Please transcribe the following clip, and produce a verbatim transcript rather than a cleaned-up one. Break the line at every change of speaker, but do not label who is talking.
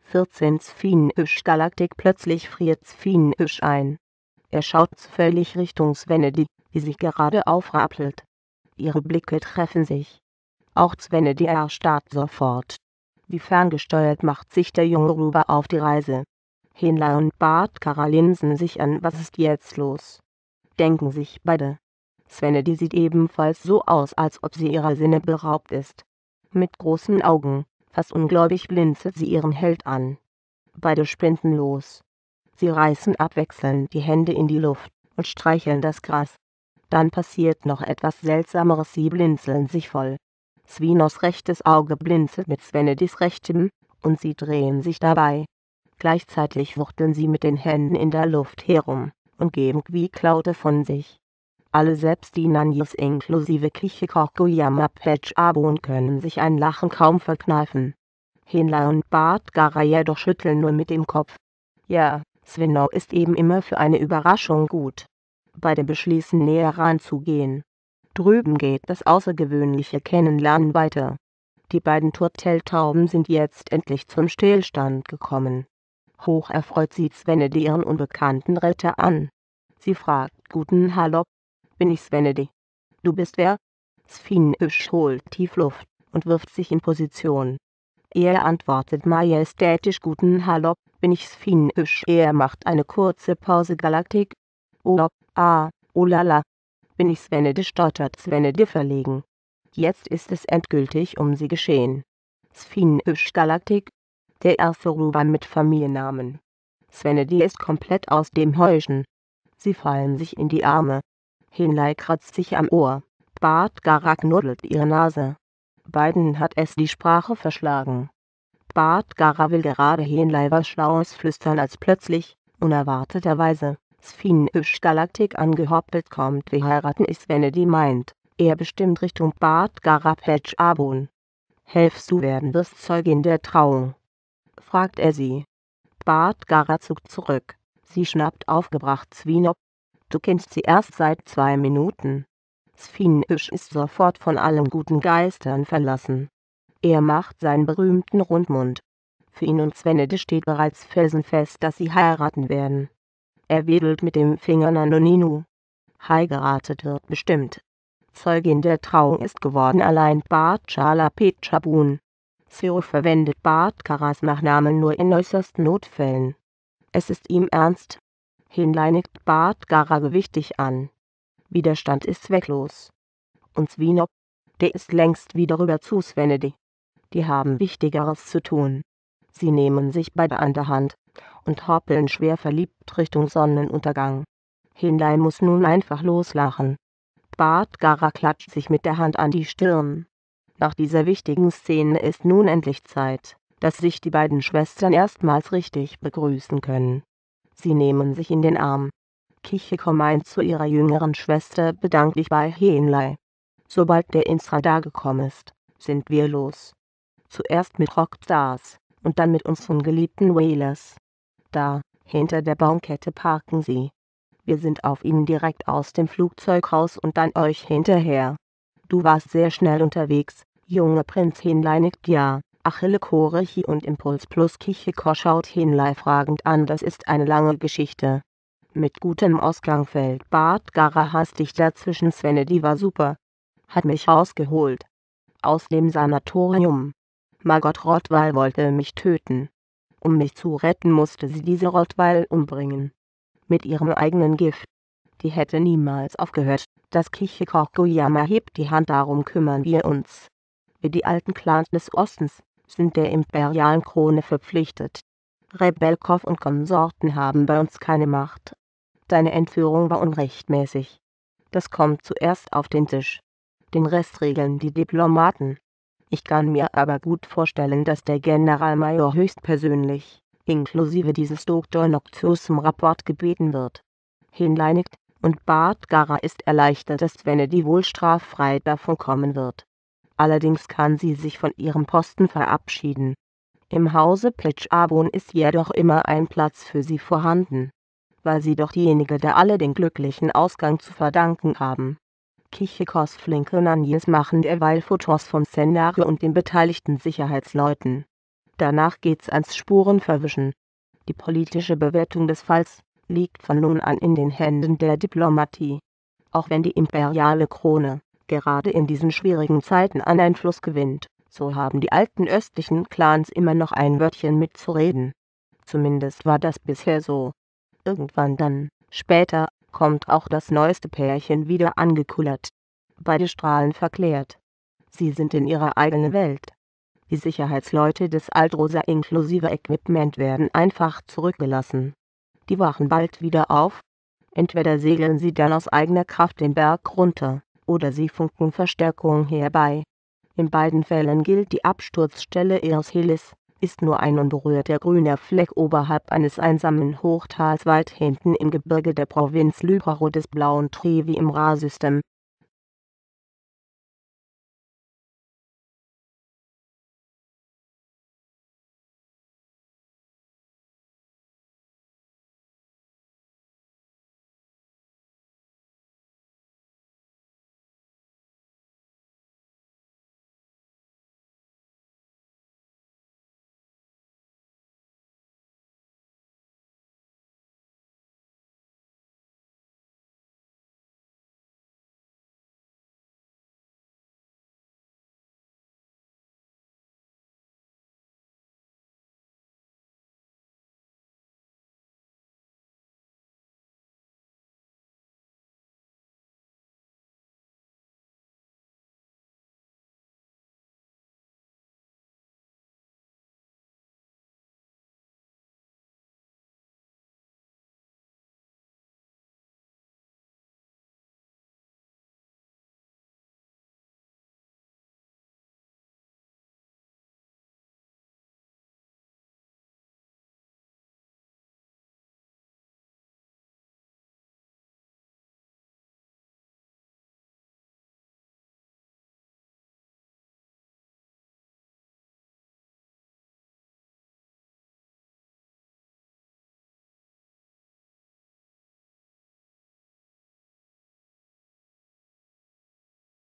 vierzehn Sphinisch Galaktik. Plötzlich friert Sphinisch ein. Er schaut völlig Richtung Svenedy, die sich gerade aufrappelt. Ihre Blicke treffen sich. Auch Svenedy erstarrt sofort. Wie ferngesteuert macht sich der junge Ruber auf die Reise. Henley und Bartkara linsen sich an. Was ist jetzt los? Denken sich beide. Svenedy sieht ebenfalls so aus, als ob sie ihrer Sinne beraubt ist. Mit großen Augen, fast ungläubig blinzelt sie ihren Held an. Beide sprinten los. Sie reißen abwechselnd die Hände in die Luft und streicheln das Gras. Dann passiert noch etwas Seltsameres, sie blinzeln sich voll. Svinos rechtes Auge blinzelt mit Svenedys rechtem, und sie drehen sich dabei. Gleichzeitig wuchteln sie mit den Händen in der Luft herum und geben Quiecklaute von sich. Alle, selbst die Nanjis inklusive Kichikokoyama Pechabun, können sich ein Lachen kaum verkneifen. Henley und Bartkara jedoch schütteln nur mit dem Kopf. Ja, Svino ist eben immer für eine Überraschung gut. Beide beschließen, näher ranzugehen. Drüben geht das außergewöhnliche Kennenlernen weiter. Die beiden Turteltauben sind jetzt endlich zum Stillstand gekommen. Hoch erfreut sieht Svenedy ihren unbekannten Retter an. Sie fragt: Guten Hallo, bin ich Svenedy? Du bist wer? Sphinisch holt tief Luft und wirft sich in Position. Er antwortet majestätisch: Guten Hallo, bin ich Sphinisch. Er macht eine kurze Pause. Galaktik? Oh, ah, oh lala. Bin ich Svenedy, stottert Svenedy verlegen. Jetzt ist es endgültig um sie geschehen. Sphinisch Galaktik? Der erste Ruber mit Familiennamen. Svenedy ist komplett aus dem Häuschen. Sie fallen sich in die Arme. Henley kratzt sich am Ohr. Bartkara knuddelt ihre Nase. Beiden hat es die Sprache verschlagen. Bartkara will gerade Henley was Schlaues flüstern, als plötzlich, unerwarteterweise, Sphinisch Galaktik angehoppelt kommt. Wir heiraten, ist Svenedy meint. Er bestimmt Richtung Bartkara Pechabun. Helfst du, werden wirst Zeugin der Trauung? Fragt er sie. Bartkara zuckt zurück. Sie schnappt aufgebracht Svino. Du kennst sie erst seit zwei Minuten. Sphinisch ist sofort von allen guten Geistern verlassen. Er macht seinen berühmten Rundmund. Für ihn und Svenedy steht bereits felsenfest, dass sie heiraten werden. Er wedelt mit dem Finger. Nanoninu. Heiratet wird bestimmt. Zeugin der Trauung ist geworden allein Bartschala Pechabun. Seo verwendet Bartkaras Nachnamen nur in äußersten Notfällen. Es ist ihm ernst. Henley nickt Bartkara gewichtig an. Widerstand ist zwecklos. Und Svino? Der ist längst wieder rüber zu Svenedy. Die haben Wichtigeres zu tun. Sie nehmen sich beide an der Hand und hoppeln schwer verliebt Richtung Sonnenuntergang. Henley muss nun einfach loslachen. Bartkara klatscht sich mit der Hand an die Stirn. Nach dieser wichtigen Szene ist nun endlich Zeit, dass sich die beiden Schwestern erstmals richtig begrüßen können. Sie nehmen sich in den Arm. Kichiko meint zu ihrer jüngeren Schwester: bedank dich bei Henley. Sobald der Instradar gekommen ist, sind wir los. Zuerst mit Rockstars und dann mit unseren geliebten Whalers. Da, hinter der Baumkette parken sie. Wir sind auf ihnen direkt aus dem Flugzeug raus und dann euch hinterher. Du warst sehr schnell unterwegs, junger Prinz. Henley nickt ja. Achille Korechi und Impuls plus Kichiko schaut Henley fragend an. Das ist eine lange Geschichte. Mit gutem Ausgang fällt Bartkara hastig dazwischen. Svenedy war super. Hat mich rausgeholt. Aus dem Sanatorium. Margot Rottweil wollte mich töten. Um mich zu retten, musste sie diese Rottweil umbringen. Mit ihrem eigenen Gift. Die hätte niemals aufgehört. Das Kichikokoyama hebt die Hand. Darum kümmern wir uns. Wir, die alten Clans des Ostens, sind der imperialen Krone verpflichtet. Rebelkov und Konsorten haben bei uns keine Macht. Deine Entführung war unrechtmäßig. Das kommt zuerst auf den Tisch. Den Rest regeln die Diplomaten. Ich kann mir aber gut vorstellen, dass der Generalmajor höchstpersönlich, inklusive dieses Doktor Noctius, zum Rapport gebeten wird. Henley nickt, und Bartkara ist erleichtert, dass Svenedy wohl straffrei davon kommen wird. Allerdings kann sie sich von ihrem Posten verabschieden. Im Hause Pechabun ist jedoch immer ein Platz für sie vorhanden, weil sie doch diejenige der alle den glücklichen Ausgang zu verdanken haben. Kichikos flinke Nanjis machen derweil Fotos vom Szenario und den beteiligten Sicherheitsleuten. Danach geht's ans Spurenverwischen. Die politische Bewertung des Falls liegt von nun an in den Händen der Diplomatie. Auch wenn die imperiale Krone gerade in diesen schwierigen Zeiten an Einfluss gewinnt, so haben die alten östlichen Clans immer noch ein Wörtchen mitzureden. Zumindest war das bisher so. Irgendwann dann, später, kommt auch das neueste Pärchen wieder angekullert. Beide strahlen verklärt. Sie sind in ihrer eigenen Welt. Die Sicherheitsleute des Aldrosa inklusive Equipment werden einfach zurückgelassen. Die wachen bald wieder auf. Entweder segeln sie dann aus eigener Kraft den Berg runter, oder sie funken Verstärkung herbei. In beiden Fällen gilt, die Absturzstelle ihres Helis ist nur ein unberührter grüner Fleck oberhalb eines einsamen Hochtals weit hinten im Gebirge der Provinz Lyparo des Blauen Trevi im Ra-System.